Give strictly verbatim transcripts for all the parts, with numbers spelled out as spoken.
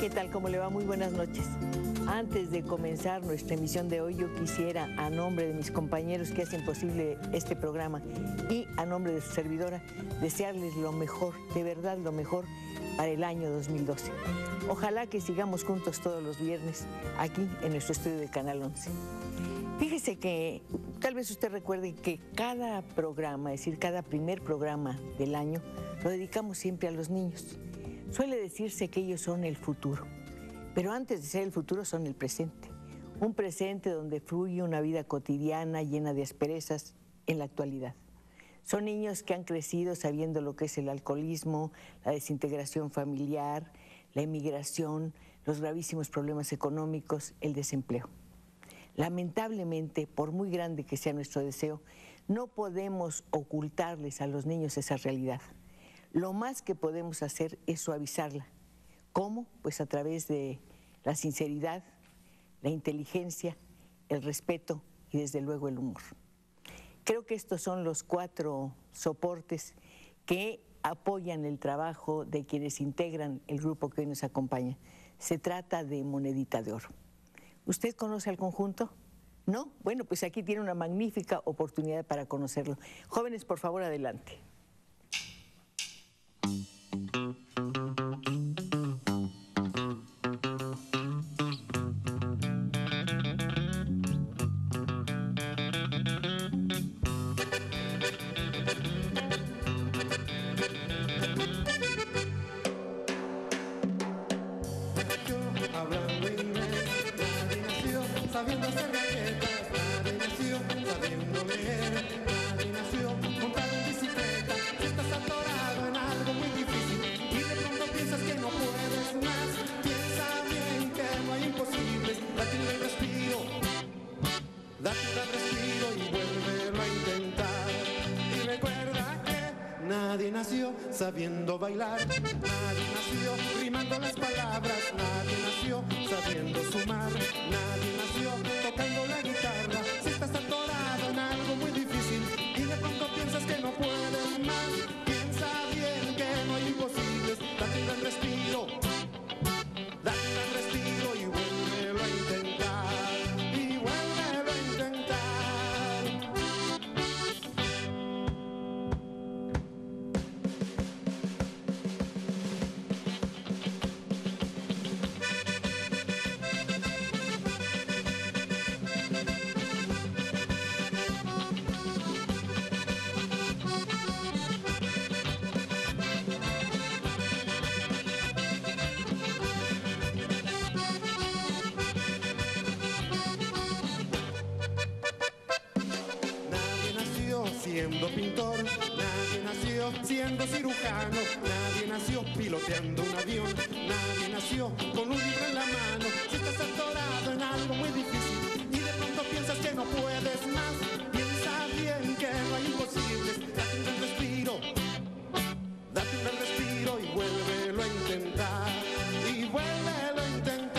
¿Qué tal? ¿Cómo le va? Muy buenas noches. Antes de comenzar nuestra emisión de hoy, yo quisiera, a nombre de mis compañeros que hacen posible este programa y a nombre de su servidora, desearles lo mejor, de verdad lo mejor, para el año dos mil doce. Ojalá que sigamos juntos todos los viernes aquí en nuestro estudio de Canal once. Fíjese que tal vez usted recuerde que cada programa, es decir, cada primer programa del año, lo dedicamos siempre a los niños. Suele decirse que ellos son el futuro, pero antes de ser el futuro son el presente. Un presente donde fluye una vida cotidiana llena de asperezas en la actualidad. Son niños que han crecido sabiendo lo que es el alcoholismo, la desintegración familiar, la emigración, los gravísimos problemas económicos, el desempleo. Lamentablemente, por muy grande que sea nuestro deseo, no podemos ocultarles a los niños esa realidad. Lo más que podemos hacer es suavizarla. ¿Cómo? Pues a través de la sinceridad, la inteligencia, el respeto y desde luego el humor. Creo que estos son los cuatro soportes que apoyan el trabajo de quienes integran el grupo que hoy nos acompaña. Se trata de Monedita de Oro. ¿Usted conoce al conjunto? ¿No? Bueno, pues aquí tiene una magnífica oportunidad para conocerlo. Jóvenes, por favor, adelante. Sabiendo hacer galletas, nadie nació sabiendo leer, nadie nació montado en bicicleta. Si estás atorado en algo muy difícil y de pronto piensas que no puedes más, piensa bien que no hay imposibles. Date un gran respiro, date un gran respiro y vuélvelo a intentar. Y recuerda que nadie nació sabiendo bailar, nadie nació rimando las palabras, nadie nació sabiendo sumar, nadie nació tocando la guitarra. Si estás atorado en algo muy difícil y de pronto piensas que no puedes más, piensa bien que no hay imposibles. Date un gran respiro, date un gran respiro y vuélvelo a intentar, y vuélvelo a intentar. Siendo pintor, nadie nació siendo cirujano, nadie nació piloteando un avión, nadie nació con un libro en la mano. Si estás atorado en algo muy difícil y de pronto piensas que no puedes más, piensa bien que no hay imposibles. Date un gran respiro, date un gran respiro y vuélvelo a intentar, y vuélvelo a intentar.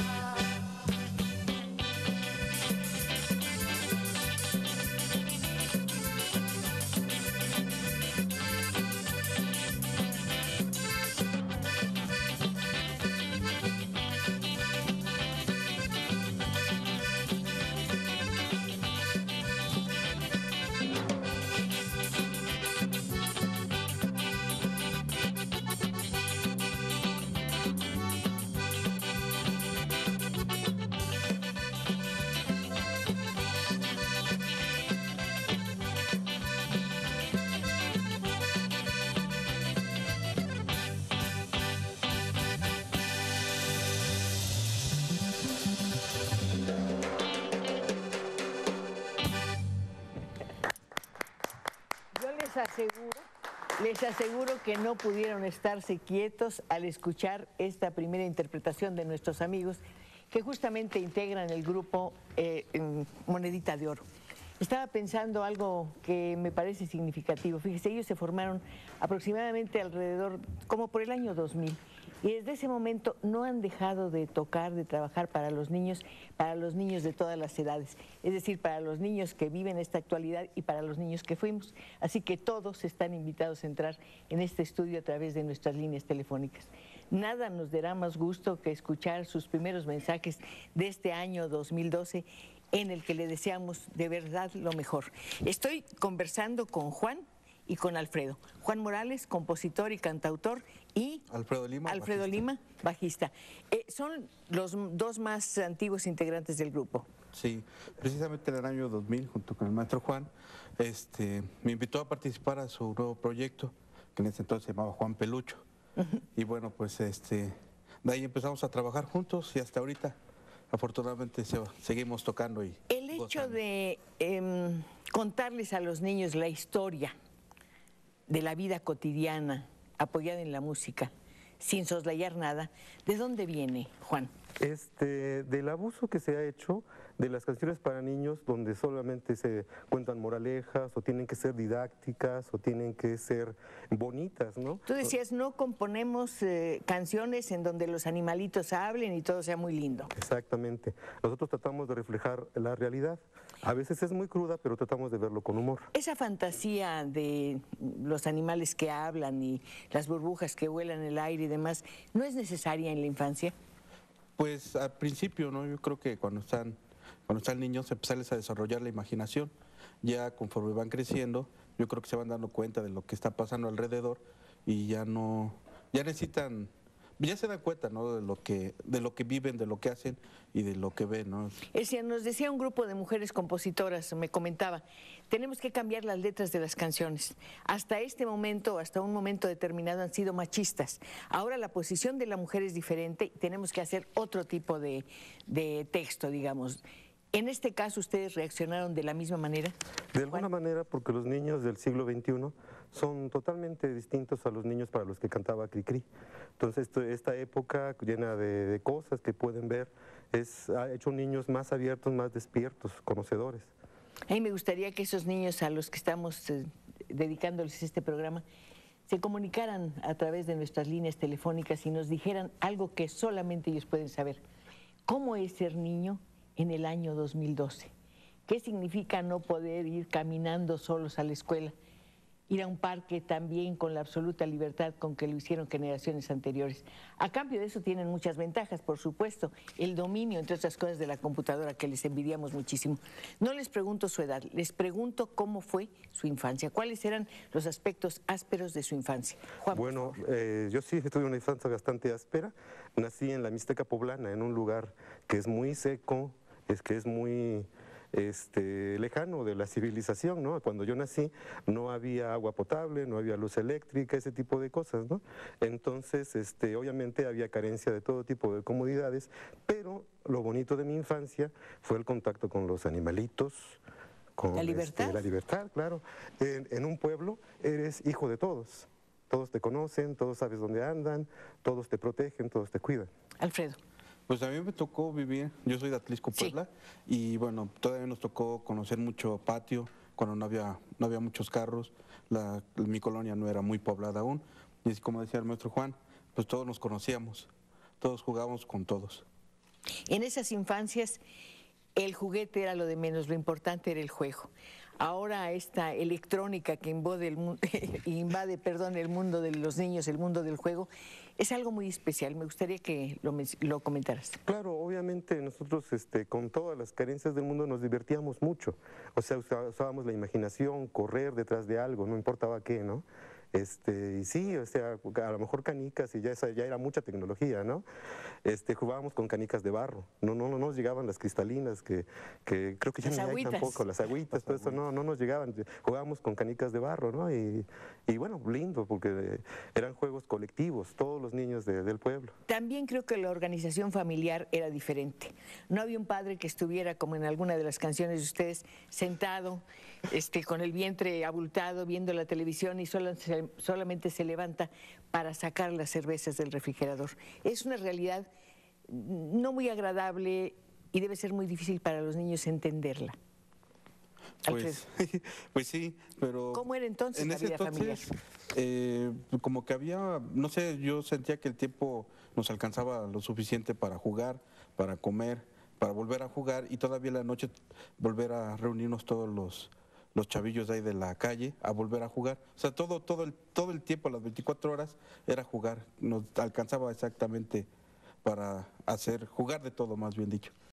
Aseguro, les aseguro que no pudieron estarse quietos al escuchar esta primera interpretación de nuestros amigos que justamente integran el grupo eh, Monedita de Oro. Estaba pensando algo que me parece significativo. Fíjese, ellos se formaron aproximadamente alrededor, como por el año dos mil. Y desde ese momento no han dejado de tocar, de trabajar para los niños, para los niños de todas las edades. Es decir, para los niños que viven esta actualidad y para los niños que fuimos. Así que todos están invitados a entrar en este estudio a través de nuestras líneas telefónicas. Nada nos dará más gusto que escuchar sus primeros mensajes de este año dos mil doce, en el que le deseamos de verdad lo mejor. Estoy conversando con Juan y con Alfredo. Juan Morales, compositor y cantautor, y Alfredo Lima, Alfredo bajista. Lima, bajista. Eh, son los dos más antiguos integrantes del grupo. Sí, precisamente en el año dos mil, junto con el maestro Juan, este, me invitó a participar a su nuevo proyecto, que en ese entonces se llamaba Juan Pelucho. Uh-huh. Y bueno, pues este, de ahí empezamos a trabajar juntos y hasta ahorita, afortunadamente, se, seguimos tocando. Y el hecho gozando. de eh, contarles a los niños la historia de la vida cotidiana, apoyada en la música, sin soslayar nada, ¿de dónde viene, Juan? Este, del abuso que se ha hecho de las canciones para niños, donde solamente se cuentan moralejas, o tienen que ser didácticas, o tienen que ser bonitas, ¿no? Tú decías, no componemos eh, canciones en donde los animalitos hablen y todo sea muy lindo. Exactamente. Nosotros tratamos de reflejar la realidad. A veces es muy cruda, pero tratamos de verlo con humor. Esa fantasía de los animales que hablan y las burbujas que vuelan en el aire y demás, ¿no es necesaria en la infancia? Pues al principio, ¿no? Yo creo que cuando están, cuando están niños empezarles a desarrollar la imaginación. Ya conforme van creciendo, yo creo que se van dando cuenta de lo que está pasando alrededor y ya no, ya necesitan, ya se dan cuenta, ¿no? De lo que, de lo que viven, de lo que hacen y de lo que ven, ¿no? Es decir, nos decía un grupo de mujeres compositoras, me comentaba, tenemos que cambiar las letras de las canciones. Hasta este momento, hasta un momento determinado, han sido machistas. Ahora la posición de la mujer es diferente y tenemos que hacer otro tipo de, de texto, digamos. ¿En este caso ustedes reaccionaron de la misma manera? De alguna manera, porque los niños del siglo veintiuno son totalmente distintos a los niños para los que cantaba Cricri. Entonces, esto, esta época llena de, de cosas que pueden ver, es, ha hecho niños más abiertos, más despiertos, conocedores. A mí me gustaría que esos niños a los que estamos eh, dedicándoles este programa se comunicaran a través de nuestras líneas telefónicas y nos dijeran algo que solamente ellos pueden saber. ¿Cómo es ser niño en el año dos mil doce? ¿Qué significa no poder ir caminando solos a la escuela? Ir a un parque también con la absoluta libertad con que lo hicieron generaciones anteriores. A cambio de eso tienen muchas ventajas, por supuesto. El dominio, entre otras cosas, de la computadora, que les envidiamos muchísimo. No les pregunto su edad, les pregunto cómo fue su infancia. ¿Cuáles eran los aspectos ásperos de su infancia? Juan, bueno, eh, yo sí tuve una infancia bastante áspera. Nací en la Mixteca Poblana, en un lugar que es muy seco, es que es muy este, lejano de la civilización, ¿no? Cuando yo nací no había agua potable, no había luz eléctrica, ese tipo de cosas, ¿no? Entonces, este, obviamente había carencia de todo tipo de comodidades, pero lo bonito de mi infancia fue el contacto con los animalitos, con la libertad. Este, la libertad, claro. En, en un pueblo eres hijo de todos. Todos te conocen, todos sabes dónde andan, todos te protegen, todos te cuidan. Alfredo. Pues a mí me tocó vivir, yo soy de Atlisco, Puebla, sí. Y bueno, todavía nos tocó conocer mucho patio, cuando no había, no había muchos carros, la, mi colonia no era muy poblada aún, y así como decía el maestro Juan, pues todos nos conocíamos, todos jugábamos con todos. En esas infancias el juguete era lo de menos, lo importante era el juego. Ahora esta electrónica que invade, el, invade perdón, el mundo de los niños, el mundo del juego, es algo muy especial. Me gustaría que lo, lo comentaras. Claro, obviamente nosotros este, con todas las carencias del mundo nos divertíamos mucho. O sea, usábamos la imaginación, correr detrás de algo, no importaba qué, ¿no? Este, y sí, o sea, a lo mejor canicas, y ya, esa, ya era mucha tecnología, ¿no? Este, jugábamos con canicas de barro, no, no, no nos llegaban las cristalinas, que, que creo que ya no hay tampoco, las agüitas, todo eso, no, no nos llegaban, jugábamos con canicas de barro, ¿no? Y, y bueno, lindo, porque eran juegos colectivos, todos los niños de, del pueblo. También creo que la organización familiar era diferente. No había un padre que estuviera, como en alguna de las canciones de ustedes, sentado, este, con el vientre abultado, viendo la televisión y solo se solamente se levanta para sacar las cervezas del refrigerador. Es una realidad no muy agradable y debe ser muy difícil para los niños entenderla. Pues, pues sí, pero... ¿Cómo era entonces en la ese vida entonces, familiar? Eh, como que había, no sé, yo sentía que el tiempo nos alcanzaba lo suficiente para jugar, para comer, para volver a jugar y todavía en la noche volver a reunirnos todos los... los chavillos de ahí de la calle a volver a jugar. O sea, todo, todo, el, todo el tiempo, las veinticuatro horas, era jugar. Nos alcanzaba exactamente para hacer, jugar de todo, más bien dicho.